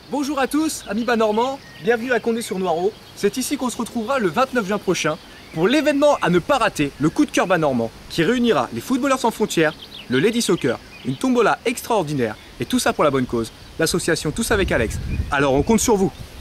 Bonjour à tous, amis Bas-Normands, bienvenue à Condé-sur-Noireau. C'est ici qu'on se retrouvera le 29 juin prochain pour l'événement à ne pas rater, le Coup de cœur Bas-Normand, qui réunira les footballeurs sans frontières, le Lady Soccer, une tombola extraordinaire, et tout ça pour la bonne cause, l'association Tous avec Alex. Alors on compte sur vous.